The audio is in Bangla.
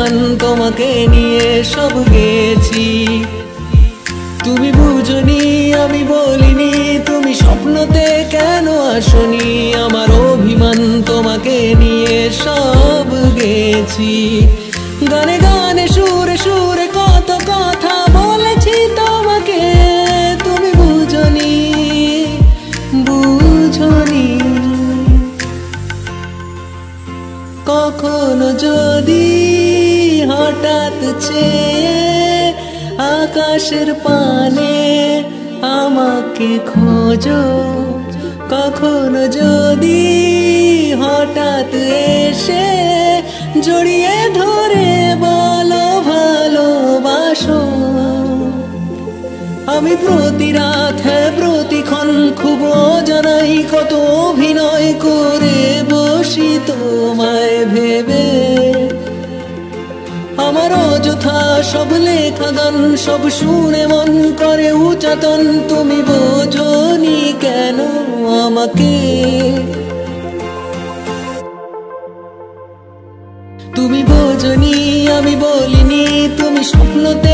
গান তোমাকে নিয়ে সব গেছি। তুমি বুঝনি আমি বলিনি, তুমি স্বপ্নতে কেন আসনি, আমার অভিমান তোমাকে নিয়ে সব গেছি। গানে গানে সুরে সুরে কত কথা বলেছি তোমাকে, তুমি বুঝনি বুঝনি। কখনো যদি হঠাৎ চেয়ে আকাশের পানে আমাকে খোঁজো, কখনো যদি হঠাৎ এসে জড়িয়ে ধরে বলো ভালোবাসো। আমি প্রতি রাত প্রতিক্ষণ খুব অজানাই কত অভিনয় করে বসি তোমায় ভেবে। আমার অযথা সব লেখা গান সব শুনে মন করে উচাটন, তুমি বোঝনি কেন আমাকে। তুমি বোঝনি আমি বলিনি, তুমি স্বপ্নতে